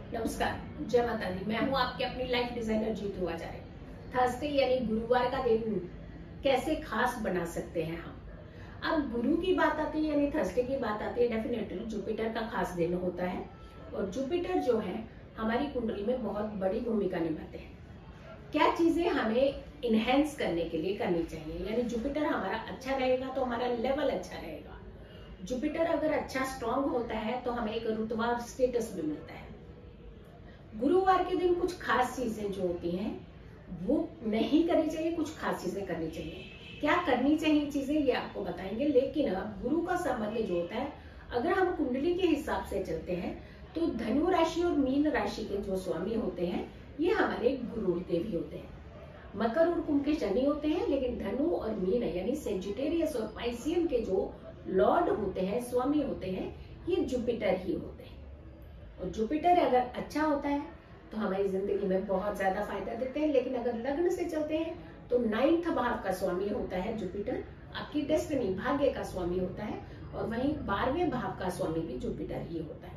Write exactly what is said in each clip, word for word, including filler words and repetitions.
नमस्कार, जय माता दी। मैं हूँ आपके अपनी life designer Jitu Acharya. Thursday यानी गुरुवार का दिन कैसे खास बना सकते हैं हम। अब गुरु की बात आती है यानी थर्सडे की बात आती है, डेफिनेटली जुपिटर का खास दिन होता है। और जुपिटर जो है हमारी कुंडली में बहुत बड़ी भूमिका निभाते हैं। क्या चीजें हमें इनहेंस करने के लिए करनी चाहिए, यानी जुपिटर हमारा अच्छा रहेगा तो हमारा लेवल अच्छा रहेगा। जुपिटर अगर अच्छा स्ट्रांग होता है तो हमें एक रुतबा स्टेटस भी मिलता है। गुरुवार के दिन कुछ खास चीजें जो होती हैं वो नहीं करनी चाहिए, कुछ खास चीजें करनी चाहिए। क्या करनी चाहिए चीजें ये आपको बताएंगे, लेकिन गुरु का संबंध जो होता है, अगर हम कुंडली के हिसाब से चलते हैं तो धनु राशि और मीन राशि के जो स्वामी होते हैं ये हमारे गुरु देवी होते हैं। मकर और कुंभ के शनि होते हैं, लेकिन धनु और मीन यानी सेजिटेरियस और पाइसियम के जो लॉर्ड होते हैं, स्वामी होते हैं, ये जुपिटर ही होते हैं। और जुपिटर अगर अच्छा होता है तो हमारी जिंदगी में बहुत ज्यादा फायदा देते हैं। लेकिन अगर लग्न से चलते हैं तो नाइन्थ भाव का स्वामी होता है जुपिटर, आपकी डेस्टिनी भाग्य का स्वामी होता है। और वहीं बारहवें भाव का स्वामी भी जुपिटर ही होता है।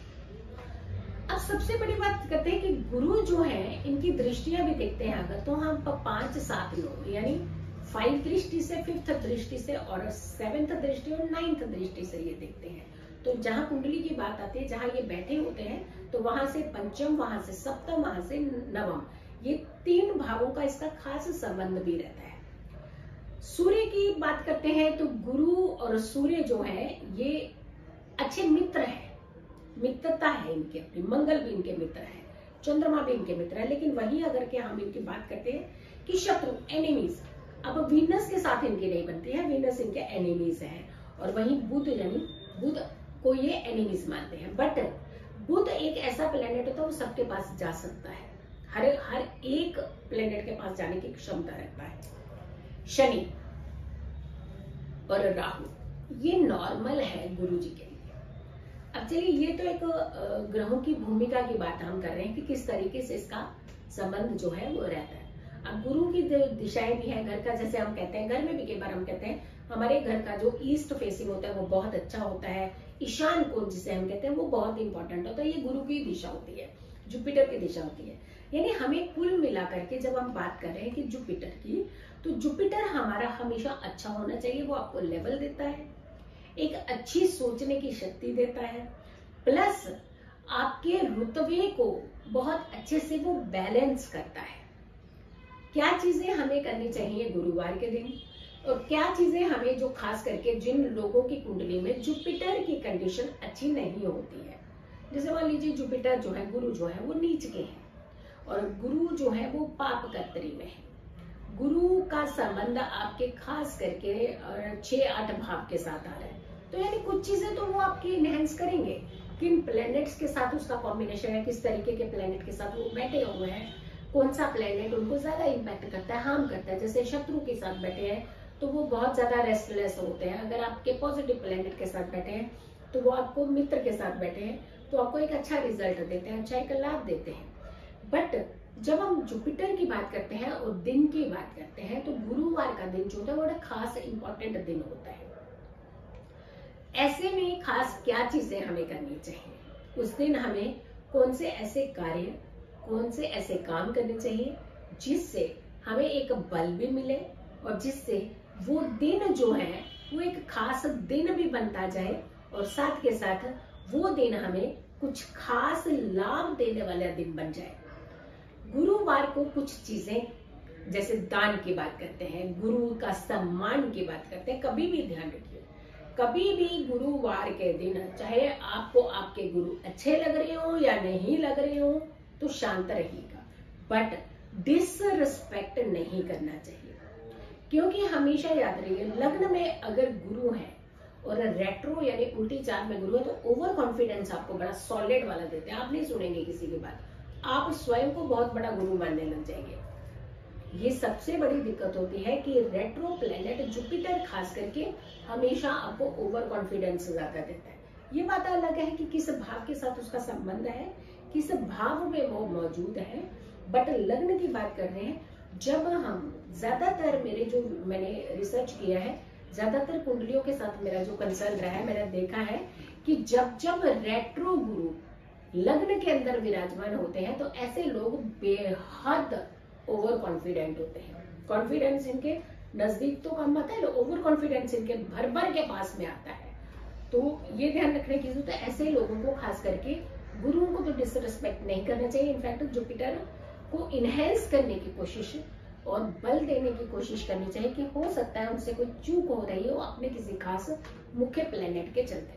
अब सबसे बड़ी बात करते हैं कि गुरु जो है इनकी दृष्टियां भी देखते हैं अगर, तो हम पांच सात नौ यानी फाइव दृष्टि से, फिफ्थ दृष्टि से और सेवेंथ दृष्टि और नाइन्थ दृष्टि से ये देखते हैं। तो जहां कुंडली की बात आती है, जहां ये बैठे होते हैं, तो वहां से पंचम, वहां से सप्तम, वहां से नवम, ये तीन भावों का इसका खास संबंध भी रहता है। सूर्य की बात करते हैं तो गुरु और सूर्य जो है ये अच्छे मित्र हैं, मित्रता है इनकी अपनी, मंगल भी इनके मित्र है, चंद्रमा भी इनके मित्र है। लेकिन वही अगर के हम इनकी बात करते हैं कि शत्रु, एनिमीज, अब वीनस के साथ इनकी नहीं बनती है, वीनस इनके एनिमीज है। और वहीं बुध यानी बुध को ये एनिमीज मानते हैं। बट बुध एक ऐसा प्लेनेट होता है वो सबके पास जा सकता है, हर हर एक प्लेनेट के पास जाने की क्षमता रखता है। शनि और राहु ये नॉर्मल है गुरु जी के लिए। अब चलिए, ये तो एक ग्रहों की भूमिका की बात हम कर रहे हैं कि किस तरीके से इसका संबंध जो है वो रहता है। अब गुरु की दिशाएं भी है घर का, जैसे हम कहते हैं, घर में भी कई बार हम कहते हैं हमारे घर का जो ईस्ट फेसिंग होता है वो बहुत अच्छा होता है, ईशान कोण जिसे हम कहते हैं वो बहुत इंपॉर्टेंट होता है। ये गुरु की दिशा होती है, जुपिटर की दिशा होती है। यानी हमें कुल मिलाकर के जब हम बात कर रहे हैं कि जुपिटर की, तो जुपिटर हमारा हमेशा अच्छा होना चाहिए। वो आपको लेवल देता है, एक अच्छी सोचने की शक्ति देता है, प्लस आपके रुतबे को बहुत अच्छे से वो बैलेंस करता है। क्या चीजें हमें करनी चाहिए गुरुवार के दिन, और क्या चीजें हमें, जो खास करके जिन लोगों की कुंडली में जुपिटर की कंडीशन अच्छी नहीं होती है, जैसे मान लीजिए जुपिटर जो है, गुरु जो है वो नीच के हैं और गुरु जो है वो पाप कर्तरी में है। गुरु का संबंध आपके खास करके छह आठ भाव के साथ आ रहा है, तो यानी कुछ चीजें तो वो आपकी इनहेंस करेंगे। किन प्लैनेट्स के साथ उसका कॉम्बिनेशन है, किस तरीके के प्लैनेट के साथ वो बैठे हुए हैं, कौन सा प्लैनेट उनको ज्यादा इम्पैक्ट करता है, हार्म करता है। जैसे शत्रु के साथ बैठे हैं तो वो बहुत ज्यादा रेस्टलेस होते हैं। अगर आपके पॉजिटिव प्लैनेट के साथ बैठे हैं तो वो आपको मित्र के साथ बैठे हैं तो आपको एक अच्छा रिजल्ट देते हैं, अच्छा एक लाभ देते हैं। बट जब हम जुपिटर की बात करते हैं और दिन की बात करते हैं तो गुरुवार का दिन जो होता है वो बड़ा खास इंपॉर्टेंट दिन होता है। ऐसे में खास क्या चीजें हमें करनी चाहिए, उस दिन हमें कौन से ऐसे कार्य, कौन से ऐसे काम करने चाहिए जिससे हमें एक बल भी मिले और जिससे वो दिन जो है वो एक खास दिन भी बनता जाए, और साथ के साथ वो दिन हमें कुछ खास लाभ देने वाला दिन बन जाए। गुरुवार को कुछ चीजें, जैसे दान की बात करते हैं, गुरु का सम्मान की बात करते हैं, कभी भी ध्यान रखिए, कभी भी गुरुवार के दिन चाहे आपको आपके गुरु अच्छे लग रहे हो या नहीं लग रहे हो तो शांत रहिएगा, बट डिसरिस्पेक्ट नहीं करना चाहिए। क्योंकि हमेशा याद रखिए, लग्न में अगर गुरु है और रेट्रो यानी उल्टी चाल में गुरु है तो ओवर कॉन्फिडेंस आपको बड़ा सॉलिड वाला देते हैं, आप नहीं सुनेंगे किसी की बात, आप स्वयं को बहुत बड़ा गुरु मानने लग जाएंगे। ये सबसे बड़ी दिक्कत होती है कि रेट्रो प्लेनेट जुपिटर खास करके हमेशा आपको ओवर कॉन्फिडेंस ज्यादा देता है। ये बात अलग है कि किस भाव के साथ उसका संबंध है, किस भाव में वो मौजूद है, बट लग्न की बात कर रहे हैं। जब हम ज्यादातर, मेरे जो मैंने रिसर्च किया है, ज्यादातर कुंडलियों के साथ मेरा जो कंसर्न रहा है, मैंने देखा है कि जब जब रेट्रो गुरु लग्न के अंदर विराजमान होते हैं, तो ऐसे लोग बेहद ओवर कॉन्फिडेंट होते हैं। कॉन्फिडेंस इनके नजदीक तो कम आता है, ओवर कॉन्फिडेंस इनके भर भर के पास में आता है। तो ये ध्यान रखने की जरूरत है, ऐसे लोगों को खास करके गुरुओं को तो डिसरिस्पेक्ट नहीं करना चाहिए। इनफैक्ट जुपिटर को इनहेंस करने की कोशिश और बल देने की कोशिश करनी चाहिए कि हो सकता है उनसे कोई चूक हो रही हो अपने किसी खास मुख्य प्लेनेट के चलते।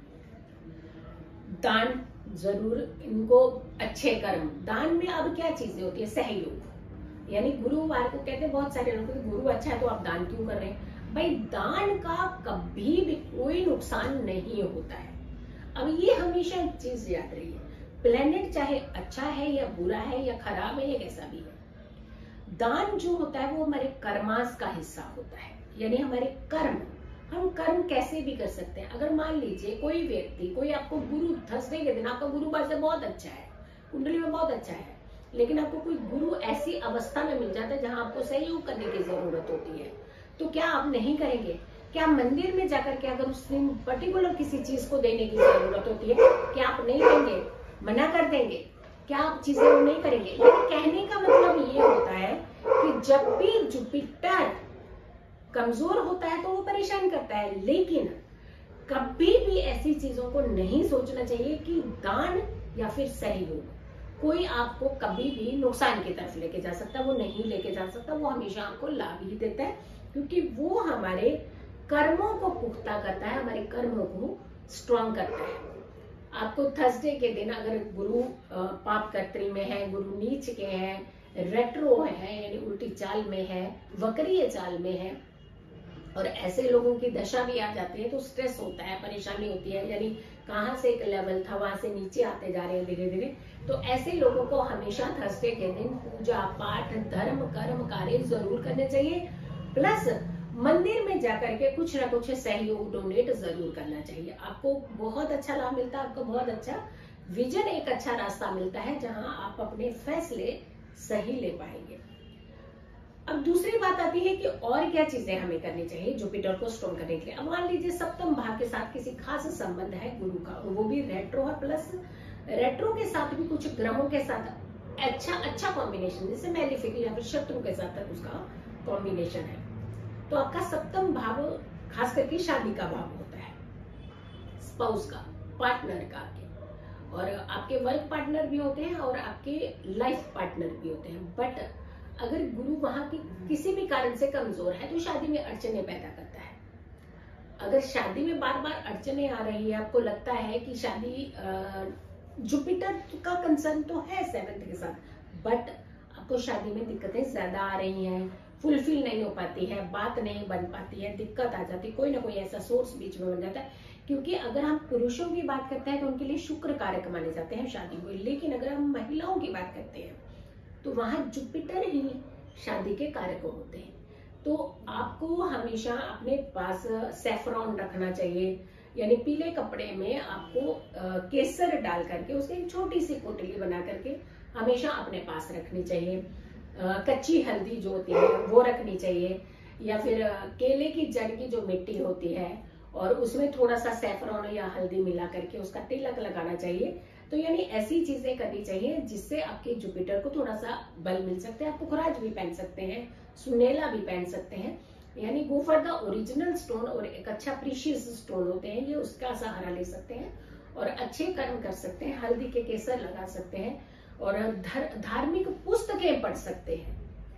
दान जरूर इनको, अच्छे कर्म, दान में अब क्या चीजें होती है, सहयोग, यानी गुरुवार को कहते हैं बहुत सारे लोग, गुरु अच्छा है तो आप दान क्यों कर रहे हैं? भाई दान का कभी भी कोई नुकसान नहीं होता है। अब ये हमेशा एक चीज याद रही है, प्लेनेट चाहे अच्छा है या बुरा है या खराब है या कैसा भी है, दान जो होता है वो हमारे कर्मास का हिस्सा होता है, यानी हमारे कर्म। हम कर्म कैसे भी कर सकते हैं। अगर मान लीजिए कोई व्यक्ति, कोई आपको गुरु थर्सडे के दिन आपका गुरुवार से बहुत अच्छा है, कुंडली में बहुत अच्छा है, लेकिन आपको कोई गुरु ऐसी अवस्था में मिल जाता है जहां आपको सहयोग करने की जरूरत होती है, तो क्या आप नहीं करेंगे? क्या मंदिर में जाकर के अगर उस दिन पर्टिकुलर किसी चीज को देने की जरूरत होती है, क्या आप नहीं देंगे? मना कर देंगे? क्या आप चीजें वो नहीं करेंगे? लेकिन कहने का मतलब ये होता है कि जब भी जुपिटर कमजोर होता है तो वो परेशान करता है, लेकिन कभी भी ऐसी चीजों को नहीं सोचना चाहिए कि दान या फिर सहयोग कोई आपको कभी भी नुकसान की तरफ लेके जा सकता है, वो नहीं लेके जा सकता। वो हमेशा आपको लाभ ही देता है, क्योंकि वो हमारे कर्मों को पुख्ता करता है, हमारे कर्मों को स्ट्रॉन्ग करता है। आपको थर्सडे के दिन अगर गुरु पाप कर्त्री में है, गुरु नीच के हैं, रेट्रो है यानी उल्टी चाल में है, वक्रीय चाल में है, और ऐसे लोगों की दशा भी आ जाती है तो स्ट्रेस होता है, परेशानी होती है, यानी कहां से एक लेवल था वहां से नीचे आते जा रहे हैं धीरे धीरे। तो ऐसे लोगों को हमेशा थर्सडे के दिन पूजा पाठ, धर्म, कर्म, कार्य जरूर करने चाहिए, प्लस मंदिर में जाकर के कुछ ना कुछ सहयोग डोनेट जरूर करना चाहिए। आपको बहुत अच्छा लाभ मिलता है, आपको बहुत अच्छा विजन, एक अच्छा रास्ता मिलता है जहां आप अपने फैसले सही ले पाएंगे। अब दूसरी बात आती है कि और क्या चीजें हमें करनी चाहिए जुपिटर को स्ट्रॉन्ग करने के लिए। अब मान लीजिए सप्तम भाव के साथ किसी खास संबंध है गुरु का, वो भी रेट्रो है, प्लस रेट्रो के साथ भी कुछ ग्रहों के साथ अच्छा अच्छा कॉम्बिनेशन, जैसे मैलिफिक या फिर शत्रु के साथ उसका कॉम्बिनेशन है, तो आपका सप्तम भाव खास करके शादी का भाव होता है, स्पाउस का, पार्टनर का, आपके और आपके वर्क पार्टनर भी होते हैं और आपके लाइफ पार्टनर भी होते हैं। बट अगर गुरु वहां की किसी भी कारण से कमजोर है तो शादी में अड़चने पैदा करता है। अगर शादी में बार बार अड़चने आ रही है, आपको लगता है कि शादी, जुपिटर का कंसर्न तो है सेवंथ के साथ, बट आपको शादी में दिक्कतें ज्यादा आ रही हैं, फुलफिल नहीं हो पाती है, बात नहीं बन पाती है, दिक्कत आ जाती है, कोई ना कोई ऐसा सोर्स बीच में बन जाता है। क्योंकि अगर हम पुरुषों की बात करते हैं तो उनके लिए शुक्र कारक माने जाते हैं शादी को, लेकिन अगर हम महिलाओं की बात करते हैं तो वहां जुपिटर ही शादी के कारक होते हैं। तो आपको हमेशा अपने पास सैफरॉन रखना चाहिए, यानी पीले कपड़े में आपको केसर डाल करके उसकी एक छोटी सी पोटली बना करके हमेशा अपने पास रखनी चाहिए। कच्ची हल्दी जो होती है वो रखनी चाहिए, या फिर केले की जड़ की जो मिट्टी होती है और उसमें थोड़ा सा सैफरॉन या हल्दी मिला करके उसका तिलक लगाना चाहिए। तो यानी ऐसी चीजें करनी चाहिए जिससे आपके जुपिटर को थोड़ा सा बल मिल सकता है। आप पुखराज भी पहन सकते हैं, सुनेला भी पहन सकते हैं, यानी go for the original stone, और एक अच्छा प्रीशियस स्टोन होते हैं ये, उसका सहारा ले सकते हैं और अच्छे कर्म कर सकते हैं। हल्दी के केसर लगा सकते हैं और धार्मिक पुस्तकें पढ़ सकते हैं।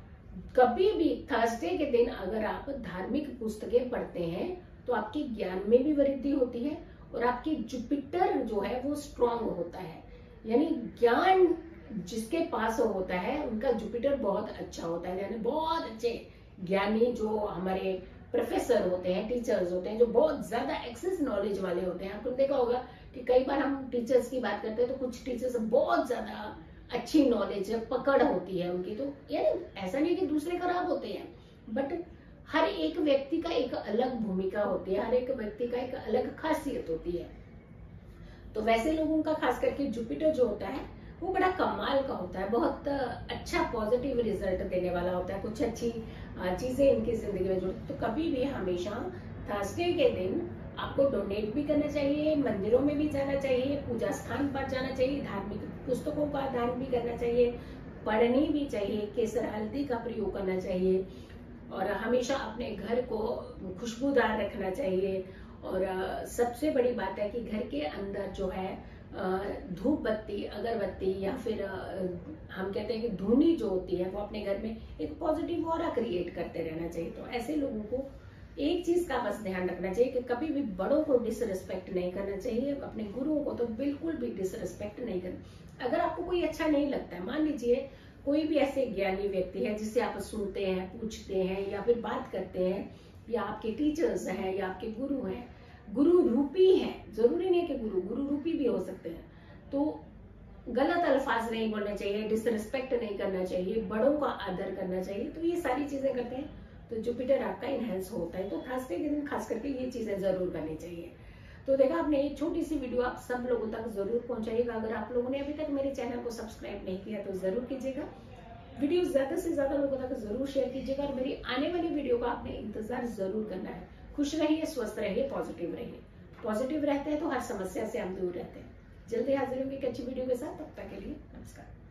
कभी भी थर्सडे के दिन अगर आप धार्मिक पुस्तकें पढ़ते हैं तो आपके ज्ञान में भी वृद्धि होती है और आपकी जुपिटर जो है वो स्ट्रांग होता है, यानी ज्ञान जिसके पास होता है उनका जुपिटर बहुत अच्छा होता है, यानी बहुत अच्छे ज्ञानी जो हमारे प्रोफेसर होते हैं, टीचर्स होते हैं, जो बहुत ज्यादा एक्सेस नॉलेज वाले होते हैं। आपने देखा होगा कि कई बार हम टीचर्स की बात करते हैं तो कुछ टीचर्स बहुत ज्यादा अच्छी नॉलेज पकड़ होती है उनकी, तो यानी ऐसा नहीं कि दूसरे खराब होते हैं, बट हर एक व्यक्ति का एक अलग भूमिका होती है, हर एक व्यक्ति का एक अलग खासियत होती है। तो वैसे लोगों का खास करके जुपिटर जो होता है वो बड़ा कमाल का होता है, बहुत अच्छा पॉजिटिव रिजल्ट देने वाला होता है, कुछ अच्छी चीजें इनकी जिंदगी में जुड़ती। तो कभी भी हमेशा थर्सडे के दिन आपको डोनेट भी करना चाहिए, मंदिरों में भी जाना चाहिए, पूजा स्थान पर जाना चाहिए, धार्मिक पुस्तकों का दान भी करना चाहिए, पढ़नी भी चाहिए, केसर हल्दी का प्रयोग करना चाहिए और हमेशा अपने घर को खुशबूदार रखना चाहिए। और सबसे बड़ी बात है कि घर के अंदर जो है धूप बत्ती, अगरबत्ती या फिर हम कहते हैं कि धूनी जो होती है वो अपने घर में एक पॉजिटिव ऑरा क्रिएट करते रहना चाहिए। तो ऐसे लोगों को एक चीज का बस ध्यान रखना चाहिए कि कभी भी बड़ों को डिसरिस्पेक्ट नहीं करना चाहिए, अपने गुरुओं को तो बिल्कुल भी डिसरिस्पेक्ट नहीं करना। अगर आपको कोई अच्छा नहीं लगता है, मान लीजिए कोई भी ऐसे ज्ञानी व्यक्ति है जिससे आप सुनते हैं, पूछते हैं या फिर बात करते हैं, या आपके टीचर्स हैं या आपके गुरु हैं, गुरु रूपी हैं, जरूरी नहीं कि गुरु गुरु रूपी भी हो सकते हैं, तो गलत अल्फाज नहीं बोलने चाहिए, डिसरिस्पेक्ट नहीं करना चाहिए, बड़ों का आदर करना चाहिए। तो ये सारी चीजें करते हैं तो जुपिटर आपका इनहेंस होता है। तो थर्सडे के दिन खास करके ये चीजें जरूर करनी चाहिए। तो देखा आपने, एक छोटी सी वीडियो आप सब लोगों तक जरूर पहुंचाइएगा। अगर आप लोगों ने अभी तक मेरे चैनल को सब्सक्राइब नहीं किया तो जरूर कीजिएगा, वीडियो ज्यादा से ज्यादा लोगों तक जरूर शेयर कीजिएगा और मेरी आने वाली वीडियो का आपने इंतजार जरूर करना है। खुश रहिए, स्वस्थ रहिए, पॉजिटिव रहिए। पॉजिटिव रहते हैं तो हर समस्या से हम दूर रहते हैं। जल्दी हाजिर होंगे एक अच्छी वीडियो के साथ, तब तक के लिए नमस्कार।